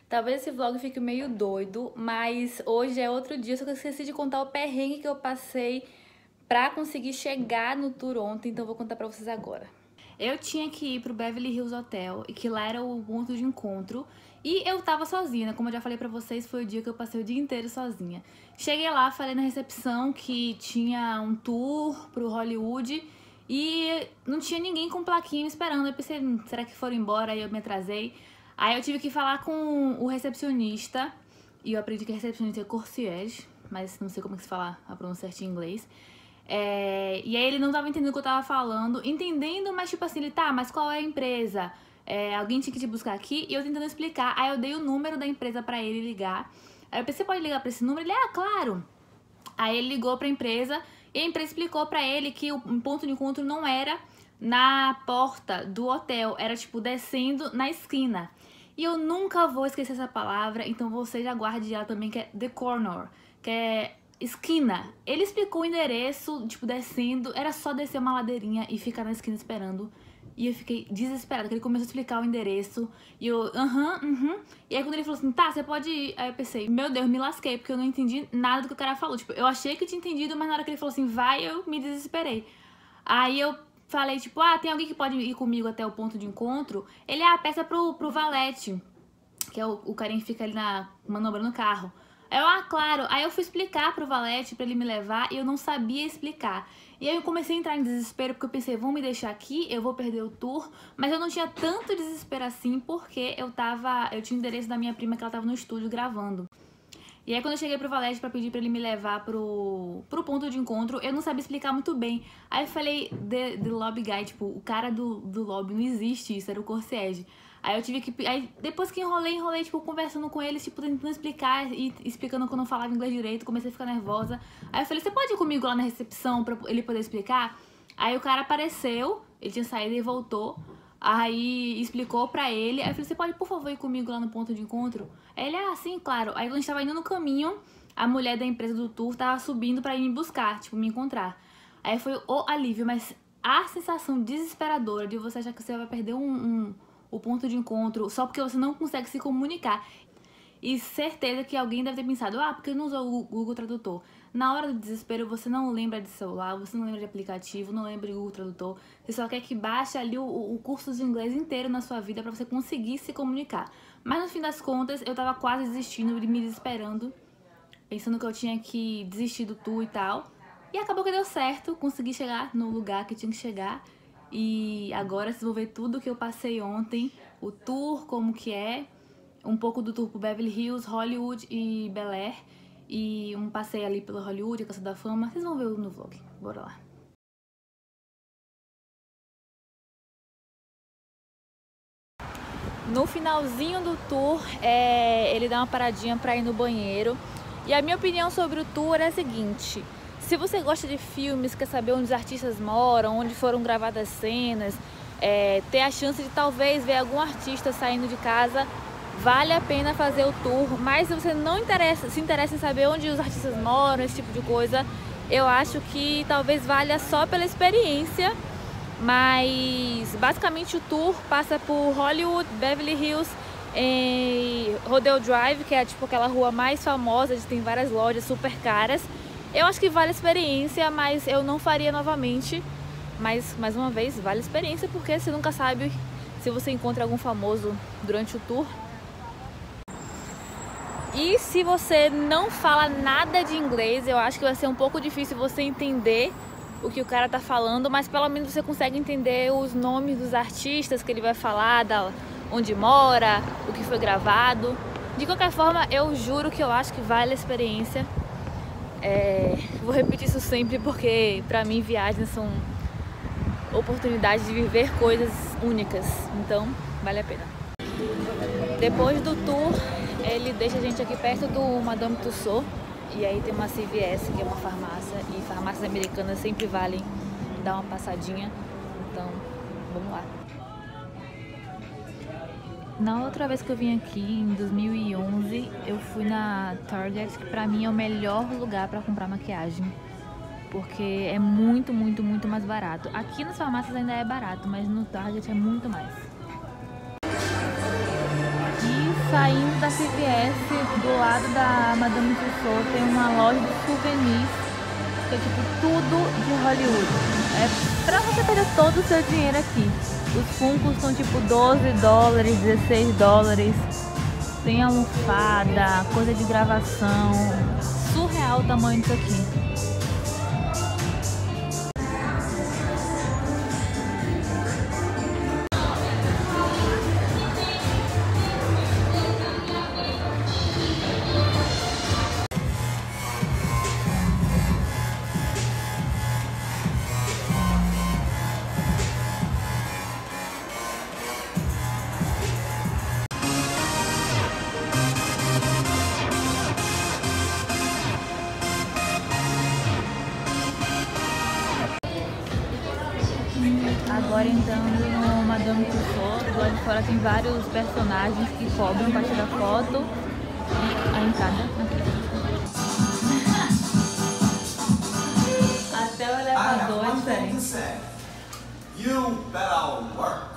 Talvez esse vlog fique meio doido, mas hoje é outro dia, só que eu esqueci de contar o perrengue que eu passei pra conseguir chegar no tour ontem, então eu vou contar pra vocês agora. Eu tinha que ir pro Beverly Hills Hotel, e que lá era o ponto de encontro, e eu tava sozinha, né? Como eu já falei pra vocês, foi o dia que eu passei o dia inteiro sozinha. Cheguei lá, falei na recepção que tinha um tour pro Hollywood, e não tinha ninguém com plaquinha me esperando. Eu pensei, será que foram embora? Aí eu me atrasei. Aí eu tive que falar com o recepcionista, e eu aprendi que recepcionista é concierge, mas não sei como é que se fala a pronúncia certa em inglês. E aí ele não tava entendendo o que eu tava falando, entendendo, mas tipo assim, ele, tá, mas qual é a empresa? Alguém tinha que te buscar aqui, e eu tentando explicar. Aí eu dei o número da empresa pra ele ligar. Aí eu pensei, você pode ligar pra esse número? Ele, claro. Aí ele ligou pra empresa, e a empresa explicou pra ele que o ponto de encontro não era na porta do hotel, era tipo descendo na esquina. E eu nunca vou esquecer essa palavra, então você já guarde ela também, que é the corner, que é esquina. Ele explicou o endereço, tipo, descendo, era só descer uma ladeirinha e ficar na esquina esperando. E eu fiquei desesperada, que ele começou a explicar o endereço, e eu, E aí quando ele falou assim, tá, você pode ir. Aí eu pensei, meu Deus, me lasquei, porque eu não entendi nada do que o cara falou. Tipo, eu achei que eu tinha entendido, mas na hora que ele falou assim, vai, eu me desesperei. Aí eu falei, tipo, tem alguém que pode ir comigo até o ponto de encontro? Ele, peça pro valete, que é o carinha que fica ali manobrando o carro. Eu, claro. Aí eu fui explicar pro valete pra ele me levar e eu não sabia explicar. E aí eu comecei a entrar em desespero porque eu pensei, vão me deixar aqui, eu vou perder o tour. Mas eu não tinha tanto desespero assim porque eu tinha o endereço da minha prima, que ela tava no estúdio gravando. E aí quando eu cheguei pro Valete pra pedir pra ele me levar pro ponto de encontro, eu não sabia explicar muito bem. Aí eu falei, the lobby guy, tipo, o cara do lobby, não existe isso, era o concierge. Aí eu tive que... Aí depois que enrolei, tipo, conversando com eles, tipo, tentando explicar e explicando que eu não falava inglês direito, comecei a ficar nervosa. Aí eu falei, você pode ir comigo lá na recepção pra ele poder explicar? Aí o cara apareceu, ele tinha saído e voltou. Aí explicou pra ele. Aí eu falei, você pode, por favor, ir comigo lá no ponto de encontro? Aí ele, sim, claro. Aí quando a gente tava indo no caminho, a mulher da empresa do tour tava subindo pra ir me buscar, tipo, me encontrar. Aí foi o alívio, mas a sensação desesperadora de você achar que você vai perder o ponto de encontro só porque você não consegue se comunicar. E certeza que alguém deve ter pensado, porque não usou o Google Tradutor. Na hora do desespero, você não lembra de celular, você não lembra de aplicativo, não lembra de Google Tradutor. Você só quer que baixe ali o curso de inglês inteiro na sua vida pra você conseguir se comunicar. Mas no fim das contas, eu tava quase desistindo, me desesperando, pensando que eu tinha que desistir do tour e tal. E acabou que deu certo, consegui chegar no lugar que tinha que chegar. E agora vocês vão ver tudo que eu passei ontem, o tour, como que é, um pouco do tour pro Beverly Hills, Hollywood e Bel Air, e um passeio ali pelo Hollywood, a Casa da Fama. Vocês vão ver no vlog, bora lá. No finalzinho do tour, ele dá uma paradinha pra ir no banheiro. E a minha opinião sobre o tour é a seguinte: se você gosta de filmes, quer saber onde os artistas moram, onde foram gravadas as cenas, ter a chance de talvez ver algum artista saindo de casa, vale a pena fazer o tour. Mas se você não se interessa em saber onde os artistas moram, esse tipo de coisa, eu acho que talvez valha só pela experiência. Mas basicamente o tour passa por Hollywood, Beverly Hills e Rodeo Drive, que é tipo aquela rua mais famosa, onde tem várias lojas super caras. Eu acho que vale a experiência, mas eu não faria novamente. Mas, mais uma vez, vale a experiência, porque você nunca sabe se você encontra algum famoso durante o tour. E se você não fala nada de inglês, eu acho que vai ser um pouco difícil você entender o que o cara tá falando, mas pelo menos você consegue entender os nomes dos artistas que ele vai falar, onde mora, o que foi gravado. De qualquer forma, eu juro que eu acho que vale a experiência. Vou repetir isso sempre porque pra mim viagens são oportunidades de viver coisas únicas, então vale a pena. Depois do tour, ele deixa a gente aqui perto do Madame Tussauds, e aí tem uma CVS, que é uma farmácia, e farmácias americanas sempre valem dar uma passadinha, então vamos lá. Na outra vez que eu vim aqui, em 2011, eu fui na Target, que pra mim é o melhor lugar pra comprar maquiagem, porque é muito, muito, muito mais barato. Aqui nas farmácias ainda é barato, mas no Target é muito mais. E saindo da CVS, do lado da Madame Tussauds, tem uma loja de souvenirs, que é tipo tudo de Hollywood. É pra você perder todo o seu dinheiro aqui. Os Funkos são tipo 12 dólares, 16 dólares. Tem almofada, coisa de gravação. Surreal o tamanho disso aqui. Agora entrando no Madame Tussauds, do lado de fora tem vários personagens que cobram para tirar foto. E a entrada aqui. Até o elevador é diferente. You better work.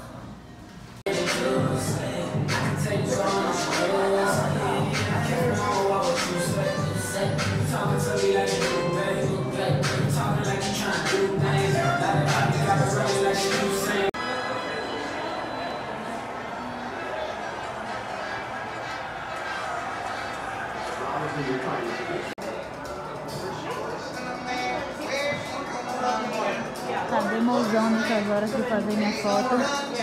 Tá demorando essas horas de fazer minha foto.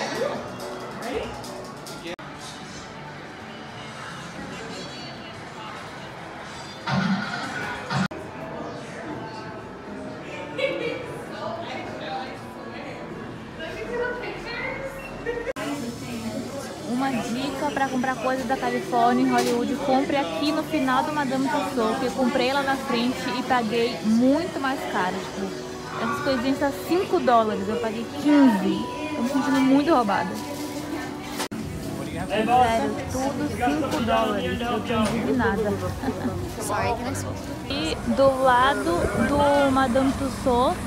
Uma dica para comprar coisas da Califórnia em Hollywood: compre aqui no final do Madame Tussauds, que eu comprei lá na frente e paguei muito mais caro. Tipo, essas coisinhas tá 5 dólares, eu paguei 15. Tô me sentindo muito roubada. Sério, tudo 5 dólares, eu tô indignada. E do lado do Madame Tussauds,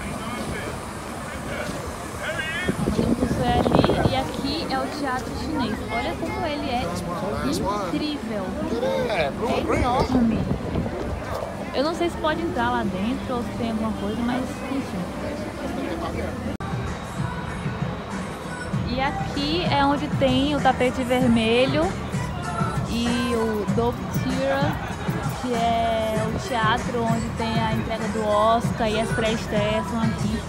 é ali, e aqui é o teatro chinês. Olha como ele é incrível. É enorme. Eu não sei se pode entrar lá dentro ou se tem alguma coisa, mas enfim. E aqui é onde tem o tapete vermelho e o Dove Theatre, que é o teatro onde tem a entrega do Oscar e as pré-estreias são aqui.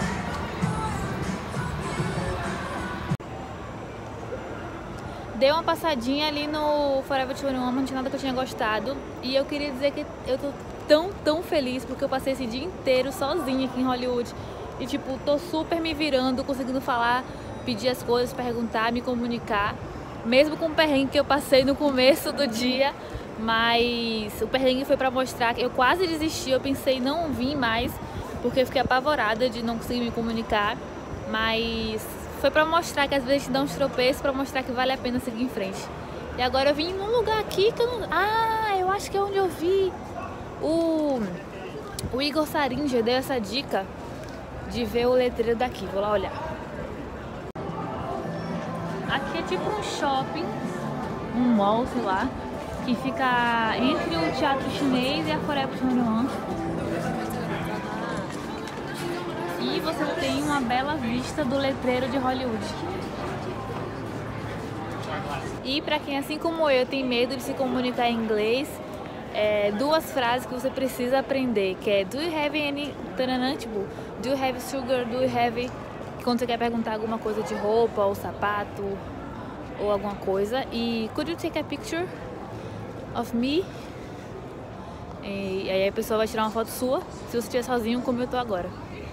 Dei uma passadinha ali no Forever 21, não tinha nada que eu tinha gostado. E eu queria dizer que eu tô tão feliz porque eu passei esse dia inteiro sozinha aqui em Hollywood. E tipo, tô super me virando, conseguindo falar, pedir as coisas, perguntar, me comunicar. Mesmo com o perrengue que eu passei no começo do dia. Mas o perrengue foi pra mostrar que eu quase desisti, eu pensei em não vir mais, porque eu fiquei apavorada de não conseguir me comunicar. Mas foi pra mostrar que às vezes a gente dá uns tropeços, pra mostrar que vale a pena seguir em frente. E agora eu vim num lugar aqui que eu não... Ah, eu acho que é onde eu vi o Igor Saringer deu essa dica de ver o letreiro daqui. Vou lá olhar. Aqui é tipo um shopping, um mall, sei lá, que fica entre o teatro chinês e a Forever 21. E você tem uma bela vista do letreiro de Hollywood. E para quem, assim como eu, tem medo de se comunicar em inglês, duas frases que você precisa aprender, que é: do you have any... tipo, do you have sugar, do you have... quando você quer perguntar alguma coisa de roupa ou sapato ou alguma coisa. E could you take a picture of me? E aí a pessoa vai tirar uma foto sua, se você estiver sozinho, como eu tô agora.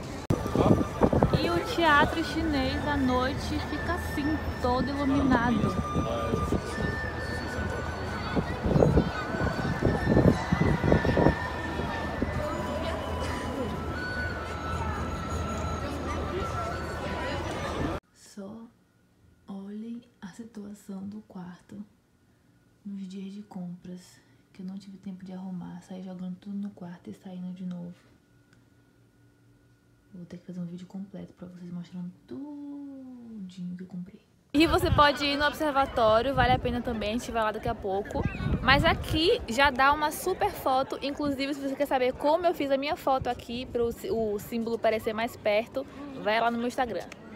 E o teatro chinês à noite fica assim, todo iluminado. Só olhem a situação do quarto nos dias de compras, que eu não tive tempo de arrumar, saí jogando tudo no quarto e saindo de novo. Vou ter que fazer um vídeo completo pra vocês mostrando tudinho que eu comprei. E você pode ir no observatório, vale a pena também, a gente vai lá daqui a pouco. Mas aqui já dá uma super foto, inclusive se você quer saber como eu fiz a minha foto aqui, para o símbolo parecer mais perto, vai lá no meu Instagram.